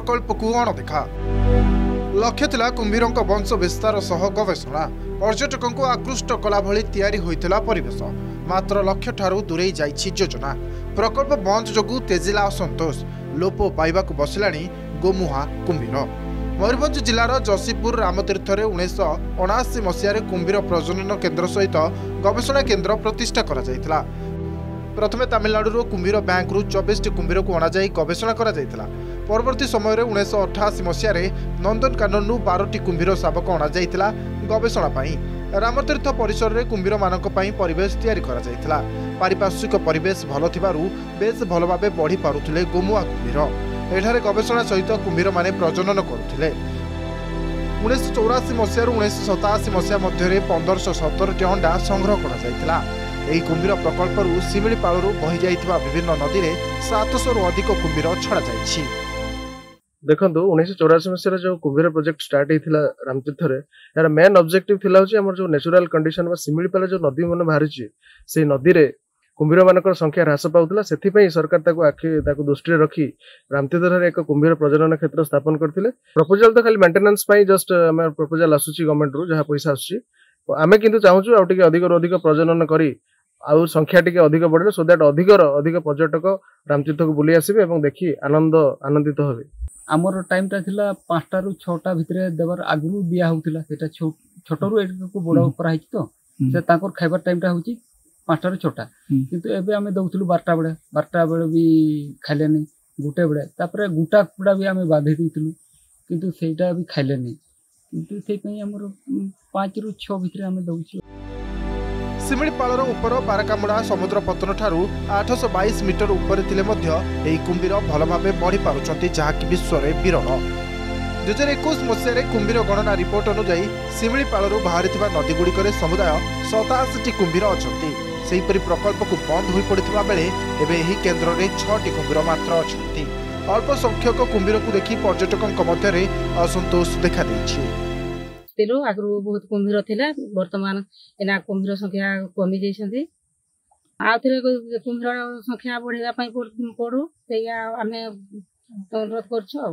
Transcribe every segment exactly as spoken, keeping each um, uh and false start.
प्रकल्प को अणदेखा। लक्ष्य थिला कुंभीरों वंश विस्तार सह गवेषणा पर्यटकों को आकृष्ट कला भली तैयारी होइतिला परिवेश मात्र लक्ष्य ठारू दूरे जाइछि योजना। प्रकल्प बंद जोगु तेजिला असंतोष लोप पाइबाकु बसिलाणी गोमुहा कुंभीर। मयूरभंज जिलार जसीपुर रामतीर्थ में उन्नीस अणाशी मसीह कुंभीर प्रजनन केन्द्र सहित गवेषणा केन्द्र प्रतिष्ठा करा जायतिला। प्रथमे तमिलनाडु कुंभीर बैंक रु चौबीस कुंभीर को अणाई गवेषणा करा जायतिला। परवर्ती समय उन्नीस अठाशी मसीह नंदनकानन बारह कुंभीर शावक अणाइला गवेषणा पाई। रामतीर्थ परिसर में कुंभीर मानक पई परिवेश तैयारी करा जायतिला। पारिपार्श्विक परिवेश भल थिबारु बेस भल भाबे बढ़ी पारुथिले गोमुआ कुंभीर। एठारे गवेषणा सहित कुंभीर माने प्रजनन करुथिले। उन्नीस चौराशी मसीह उन्नीस सताशी मसीह मध्य पंदर सतर अंडा संग्रह करा जायतिला। एही कुंभीर प्रकल्परू शिमिलीपालरू बही जाइथिबा विभिन्न नदी में सात सौ रु अधिक कुंभीर छड़ा जाइछि। देखो उन्नीस चौराशी मसीह जो कुंभीर प्रोजेक्ट स्टार्ट होता रामतीर्थ यार मेन ऑब्जेक्टिव थिला होची हमर जो नेचुरल कंडीशन बा शिमिलीपाल जो नदी मन बाहरी से नदी रे कुंभीर मानक संख्या ह्रास पाउतला। सेथिपई सरकार ताको आखि ताको दृष्टि रखी रामतीर्थ एक कुंभीर प्रजनन क्षेत्र स्थापन करथिले। प्रपोजल तो खाली मेंटेनेंस पई जस्ट हमर प्रपोजल आसुची गवर्नमेंट रु जहा पैसा आसुची आमे किंतु चाहूछु आ टिके अधिक रु अधिक प्रजनन करी आउ संख्या टिके अधिक बढ़ले सो दैट अधिक अधिक पर्यटक रामतीर्थ को बुली आसीबे एवं देखि आनंद आनंदित होबे। आमर टाइम टा थिला पांचटा रु छटा भितरे देवर आगु दिया होउतिला सेटा छोटरू एटको बड़ करा हिच तो से ताकर खाइबार टाइम टा होउची पांचटा रु छटा किंतु एबे आमे दउथलु बारटा बेले बारटा बेले भी खाइले नै गुटे बेले तापरे गुटा कुडा भी आमे बाधे दिथलु किंतु सेटा भी खाइले नै किंतु सेइ पई हमर पांच रु छह भितरे आमे दउची। शिमिलीपालर उपर बाराकामुड़ा समुद्र पतन ठारू आठ सौ बाईस मीटर ऊपर थिले मध्य एही कुंभीर भल भाबे बढ़ी पारुचंती जहाँकि विश्व में विरल। दुई हजार इक्कीस मसीह कुंभीर गणना रिपोर्ट अनुଯାयी शिमिलीपालरू बाहरी नदीगुड़िक समुदाय सताशी कुंभीर अच्छा। सेहीपरि प्रकल्प को बंद हो पड़ता बेले एवं यही केन्द्र में छटी कुंभीर मात्र अच्छा। अल्प संख्यक कुंभीर को देखि पर्यटकों मध्य असंतोष देखा देछि। आगु बहुत कुंभीर थिला वर्तमान एना कुंभीर संख्या कमी जाइछन्ती। आउथरे कुंभीर संख्या बढ़ेगा पई पड़ू सेया आमे अनुरोध करछु।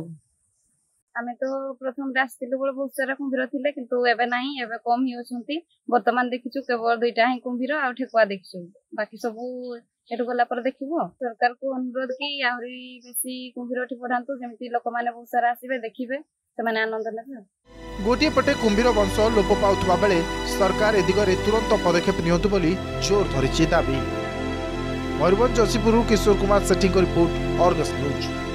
आमे तो प्रथम आसतिलु बड़ बहुत सारा कुंभीर थिले किंतु एबे नाही एबे कम ही अछन्ती। वर्तमान देखिछु केवल दुईटा ही कुंभीर आ ठेकुआ देखिछु बाकी सबु एटु गला पर देखिबो। सरकार को अनुरोध कि आहुरी बेसी कुंभीर ठी पढांतु जेमिति लोक माने बहुत सारा आसीबे देखिबे सेमाने आनंद नेबे। गोटे पटे कुंभीर वंश लोप पाउथबा बेले सरकार ए दिगरे तुरंत पदक्षेप नियंतु बोली जोर धरिछि दाबी। मयूरभंज जसीपुर किशोर कुमार सेठी को रिपोर्ट, अर्गस न्यूज।